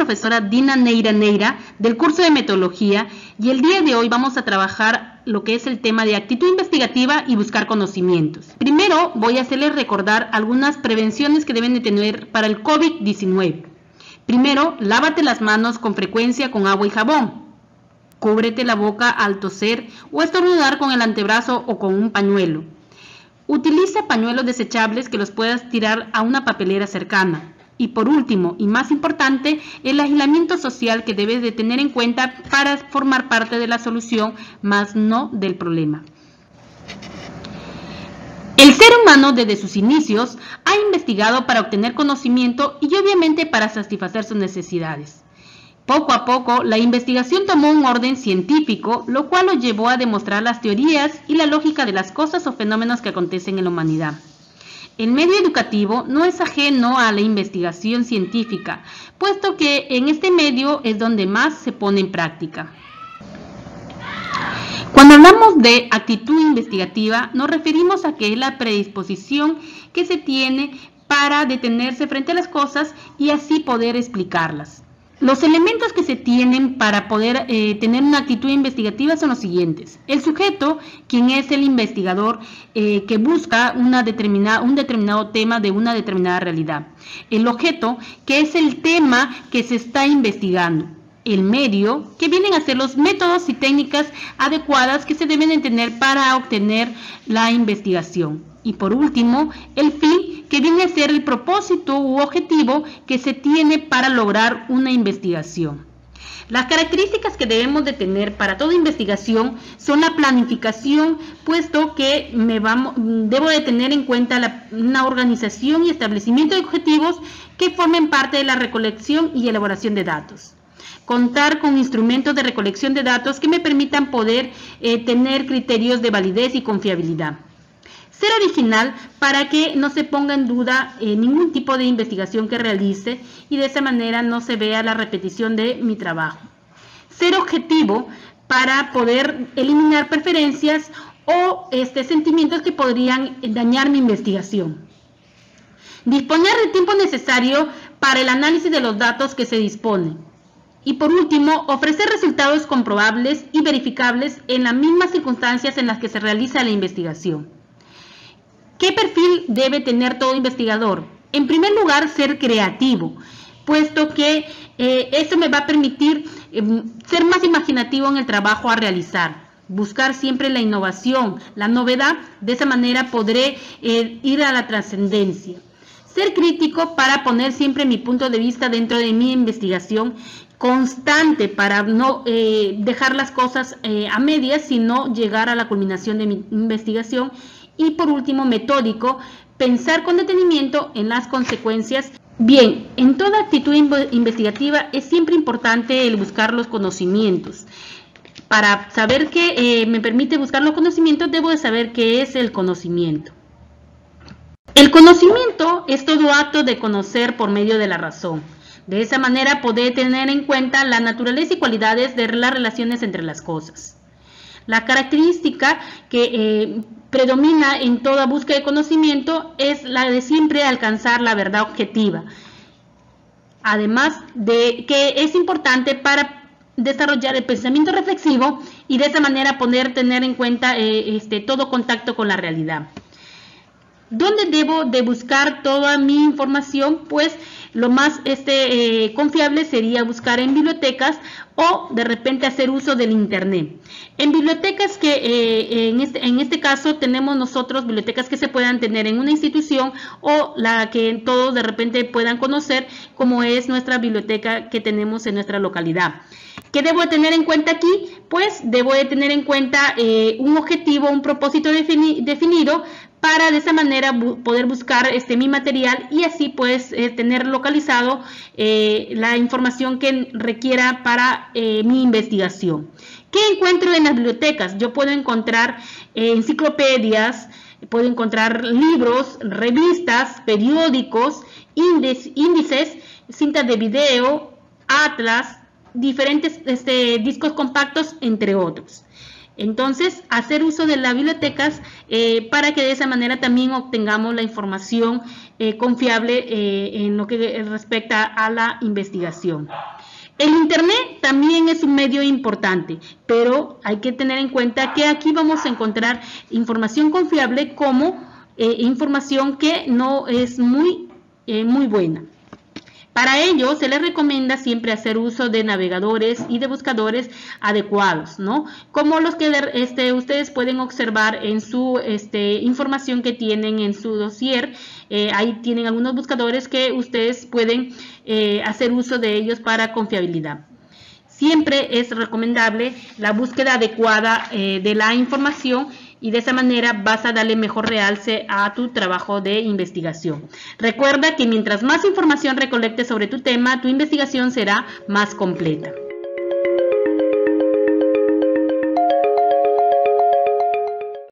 profesora Dina Neira del curso de metodología y el día de hoy vamos a trabajar lo que es el tema de actitud investigativa y buscar conocimientos. Primero voy a hacerles recordar algunas prevenciones que deben de tener para el COVID-19. Primero, lávate las manos con frecuencia con agua y jabón. Cúbrete la boca al toser o estornudar con el antebrazo o con un pañuelo. Utiliza pañuelos desechables que los puedas tirar a una papelera cercana. Y por último, y más importante, el aislamiento social que debes de tener en cuenta para formar parte de la solución, más no del problema. El ser humano desde sus inicios ha investigado para obtener conocimiento y obviamente para satisfacer sus necesidades. Poco a poco, la investigación tomó un orden científico, lo cual lo llevó a demostrar las teorías y la lógica de las cosas o fenómenos que acontecen en la humanidad. El medio educativo no es ajeno a la investigación científica, puesto que en este medio es donde más se pone en práctica. Cuando hablamos de actitud investigativa, nos referimos a que es la predisposición que se tiene para detenerse frente a las cosas y así poder explicarlas. Los elementos que se tienen para poder tener una actitud investigativa son los siguientes. El sujeto, quien es el investigador que busca un determinado tema de una determinada realidad. El objeto, que es el tema que se está investigando. El medio, que vienen a ser los métodos y técnicas adecuadas que se deben de tener para obtener la investigación. Y por último, el fin, que viene a ser el propósito u objetivo que se tiene para lograr una investigación. Las características que debemos de tener para toda investigación son la planificación, puesto que debo de tener en cuenta una organización y establecimiento de objetivos que formen parte de la recolección y elaboración de datos. Contar con instrumentos de recolección de datos que me permitan poder tener criterios de validez y confiabilidad. Ser original para que no se ponga en duda ningún tipo de investigación que realice y de esa manera no se vea la repetición de mi trabajo. Ser objetivo para poder eliminar preferencias o sentimientos que podrían dañar mi investigación. Disponer del tiempo necesario para el análisis de los datos que se dispone. Y por último, ofrecer resultados comprobables y verificables en las mismas circunstancias en las que se realiza la investigación. ¿Qué perfil debe tener todo investigador? En primer lugar, ser creativo, puesto que eso me va a permitir ser más imaginativo en el trabajo a realizar. Buscar siempre la innovación, la novedad, de esa manera podré ir a la trascendencia. Ser crítico para poner siempre mi punto de vista dentro de mi investigación, constante para no dejar las cosas a medias, sino llegar a la culminación de mi investigación. Y por último, metódico, pensar con detenimiento en las consecuencias. Bien, en toda actitud investigativa es siempre importante el buscar los conocimientos. Para saber qué me permite buscar los conocimientos, debo de saber qué es el conocimiento. El conocimiento es todo acto de conocer por medio de la razón. De esa manera poder tener en cuenta la naturaleza y cualidades de las relaciones entre las cosas. La característica que predomina en toda búsqueda de conocimiento es la de siempre alcanzar la verdad objetiva. Además de que es importante para desarrollar el pensamiento reflexivo y de esa manera poder tener en cuenta todo contacto con la realidad. ¿Dónde debo de buscar toda mi información? Pues lo más confiable sería buscar en bibliotecas o de repente hacer uso del internet. En bibliotecas que en este caso tenemos nosotros bibliotecas que se puedan tener en una institución o la que todos de repente puedan conocer, como es nuestra biblioteca que tenemos en nuestra localidad. ¿Qué debo de tener en cuenta aquí? Pues debo de tener en cuenta un objetivo, un propósito definido, para de esa manera poder buscar mi material y así pues tener localizado la información que requiera para mi investigación. ¿Qué encuentro en las bibliotecas? Yo puedo encontrar enciclopedias, puedo encontrar libros, revistas, periódicos, índices, cintas de video, atlas, diferentes discos compactos, entre otros. Entonces, hacer uso de las bibliotecas para que de esa manera también obtengamos la información confiable en lo que respecta a la investigación. El Internet también es un medio importante, pero hay que tener en cuenta que aquí vamos a encontrar información confiable como información que no es muy buena. Para ello, se les recomienda siempre hacer uso de navegadores y de buscadores adecuados, ¿no? Como los que ustedes pueden observar en su información que tienen en su dossier. Ahí tienen algunos buscadores que ustedes pueden hacer uso de ellos para confiabilidad. Siempre es recomendable la búsqueda adecuada de la información y de esa manera vas a darle mejor realce a tu trabajo de investigación. Recuerda que mientras más información recolectes sobre tu tema, tu investigación será más completa.